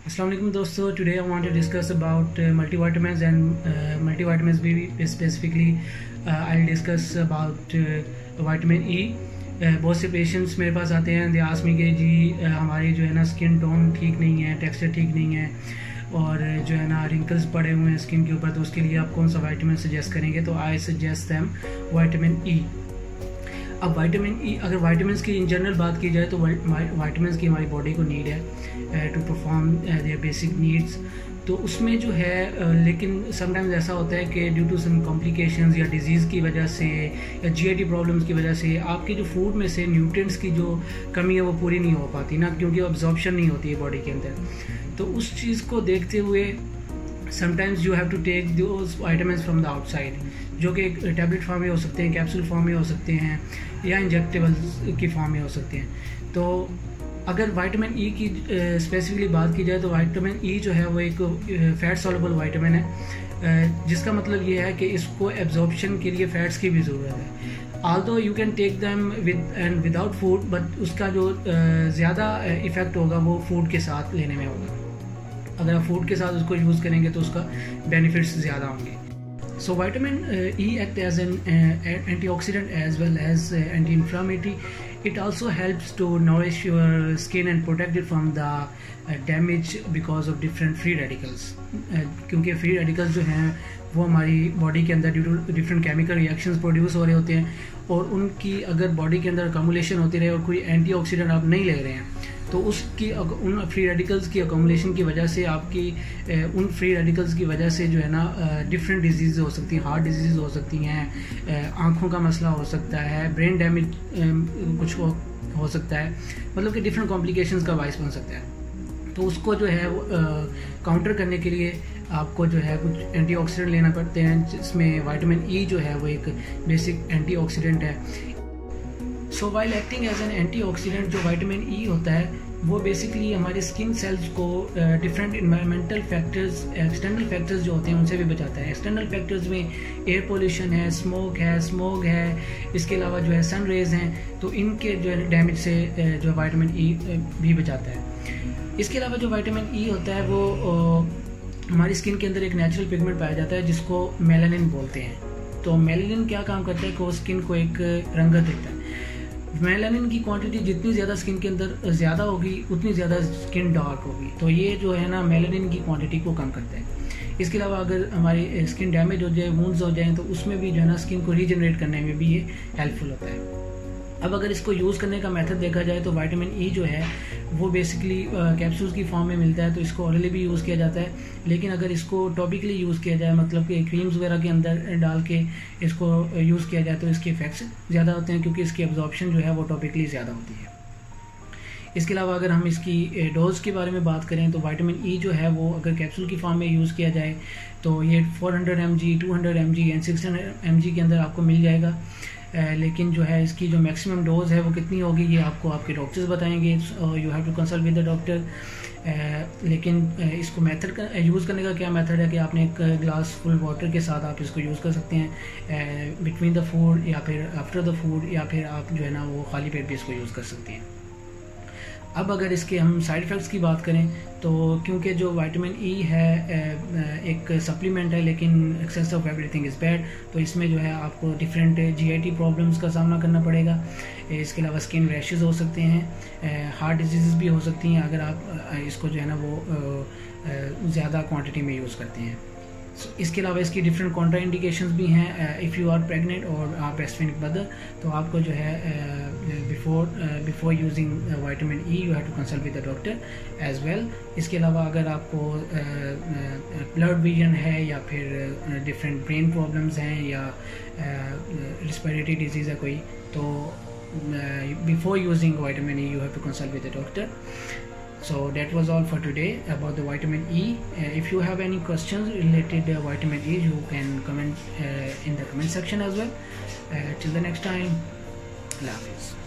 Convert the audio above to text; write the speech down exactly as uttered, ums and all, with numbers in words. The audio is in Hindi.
Assalamu alaikum दोस्तों, today I want to discuss about uh, multivitamins and uh, multivitamins भी specifically uh, I'll discuss about uh, vitamin E. uh, बहुत से पेशेंट्स मेरे पास आते हैं, दे आस्क मी कि जी uh, हमारी जो है ना स्किन टोन ठीक नहीं है, टेक्सचर ठीक नहीं है और जो है ना रिंकल्स पड़े हुए हैं स्किन के ऊपर, तो उसके लिए आप कौन सा विटामिन सजेस्ट करेंगे? तो I suggest them vitamin E. अब विटामिन ई, अगर विटामिन्स की इन जनरल बात की जाए तो विटामिन्स की हमारी बॉडी को नीड है to perform their basic needs, तो उसमें जो है uh, लेकिन समटाइम्स ऐसा होता है कि ड्यू टू सम कॉम्प्लिकेशंस या डिजीज़ की वजह से या जीआईटी प्रॉब्लम्स की वजह से आपके जो फूड में से न्यूट्रिएंट्स की जो कमी है वो पूरी नहीं हो पाती ना, क्योंकि अब्जॉर्प्शन नहीं होती है बॉडी के अंदर। तो उस चीज़ को देखते हुए sometimes you have to take those vitamins from the outside, जो कि एक टैबलेट फॉर्म में हो सकते हैं, कैप्सूल फॉर्म में हो सकते हैं या इंजेक्टेबल्स की फॉर्म में हो सकते हैं। तो अगर विटामिन ई की स्पेसिफिकली बात की जाए तो विटामिन ई जो है वो एक फैट सॉल्युबल विटामिन है, जिसका मतलब ये है कि इसको एब्जॉर्प्शन के लिए फैट्स की भी ज़रूरत है। Although you can take them with and without food, but उसका जो ज़्यादा इफ़ेक्ट होगा वो फूड के साथ लेने में होगा। अगर आप फूड के साथ उसको यूज़ करेंगे तो उसका बेनिफिट्स ज़्यादा होंगे। So vitamin uh, E act as an uh, antioxidant as well as uh, anti-inflammatory. It also helps to nourish your skin and protect it from the uh, damage because of different free radicals. uh, क्योंकि free radicals जो हैं वो हमारी बॉडी के अंदर due to different chemical reactions produce हो रहे होते हैं, और उनकी अगर बॉडी के अंदर अकोमुलेशन होती रहे और कोई एंटीऑक्सीडेंट आप नहीं ले रहे हैं तो उसकी उन फ्री रेडिकल्स की अकोमुलेशन की वजह से आपकी उन फ्री रेडिकल्स की वजह से जो है ना डिफरेंट डिजीज़ हो सकती हैं, हार्ट डिजीज़ हो सकती हैं, आँखों का मसला हो सकता है, ब्रेन डैमेज कुछ हो, हो सकता है, मतलब कि डिफरेंट कॉम्प्लिकेशंस का बाइस बन सकता है। तो उसको जो है काउंटर करने के लिए आपको जो है कुछ एंटीऑक्सीडेंट लेना पड़ते हैं, जिसमें विटामिन ई जो है वो एक बेसिक एंटीऑक्सीडेंट है। So while acting as an antioxidant, जो विटामिन ई होता है वो बेसिकली हमारे स्किन सेल्स को different environmental factors, external factors जो होते हैं उनसे भी बचाता है। एक्सटर्नल फैक्टर्स में एयर पोल्यूशन है, स्मोक है, स्मोग है, इसके अलावा जो है सन रेज हैं, तो इनके जो है डैमेज से जो है विटामिन ई भी बचाता है। इसके अलावा जो विटामिन ई होता है वो हमारी स्किन के अंदर एक नेचुरल पिगमेंट पाया जाता है जिसको मेलानिन बोलते हैं। तो मेलानिन क्या काम करता है कि वो स्किन को एक रंगत देता है। मेलानिन की क्वांटिटी जितनी ज़्यादा स्किन के अंदर ज़्यादा होगी उतनी ज़्यादा स्किन डार्क होगी, तो ये जो है ना मेलानिन की क्वांटिटी को कम करता है। इसके अलावा अगर हमारी स्किन डैमेज हो जाए, वुंड्स हो जाए, तो उसमें भी जो है ना स्किन को रीजनरेट करने में भी ये हेल्पफुल होता है। अब अगर इसको यूज़ करने का मेथड देखा जाए तो विटामिन ई जो है वो बेसिकली कैप्सूल्स की फॉर्म में मिलता है, तो इसको ऑरली भी यूज़ किया जाता है, लेकिन अगर इसको टॉपिकली यूज़ किया जाए, मतलब कि क्रीम्स वगैरह के अंदर डाल के इसको यूज़ किया जाए तो इसके इफेक्ट्स ज़्यादा होते हैं, क्योंकि इसकी एब्जॉर्प्शन जो है वो टॉपिकली ज़्यादा होती है। इसके अलावा अगर हम इसकी डोज के बारे में बात करें तो विटामिन ई जो है वो अगर कैप्सूल की फॉर्म में यूज़ किया जाए तो ये four hundred M G, two hundred M G and six hundred M G के अंदर आपको मिल जाएगा। Uh, लेकिन जो है इसकी जो मैक्सिमम डोज है वो कितनी होगी ये आपको आपके डॉक्टर्स बताएंगे, you have to consult with the doctor. लेकिन uh, इसको मेथड का यूज़ करने का क्या मेथड है कि आपने एक ग्लास फुल वाटर के साथ आप इसको यूज़ कर सकते हैं बिटवीन द फूड, या फिर आफ्टर द फूड, या फिर आप जो है ना वो खाली पेट भी इसको यूज़ कर सकते हैं। अब अगर इसके हम साइड इफ़ेक्ट्स की बात करें तो क्योंकि जो विटामिन ई है एक सप्लीमेंट है, लेकिन excess of everything is bad, तो इसमें जो है आपको डिफरेंट जीआईटी प्रॉब्लम्स का सामना करना पड़ेगा। इसके अलावा स्किन रैशेस हो सकते हैं, हार्ट डिजीज़ भी हो सकती हैं अगर आप इसको जो है ना वो ज़्यादा क्वांटिटी में यूज़ करते हैं। So, इसके अलावा इसकी डिफरेंट कॉन्ट्रा इंडिकेशंस भी हैं। इफ़ यू आर प्रेग्नेंट और आप ब्रेस्ट फीडिंग मदर, तो आपको जो है before before using vitamin E you have to consult with the doctor as well. इसके अलावा अगर आपको ब्लड विजन है या फिर डिफरेंट ब्रेन प्रॉब्लम्स हैं या रिस्पिरेटरी डिजीज़ है कोई, तो before using vitamin E you have to consult with the doctor. So that was all for today about the vitamin E. Uh, if you have any questions related to uh, vitamin E, you can comment uh, in the comment section as well. Uh, till the next time, Allah Hafiz.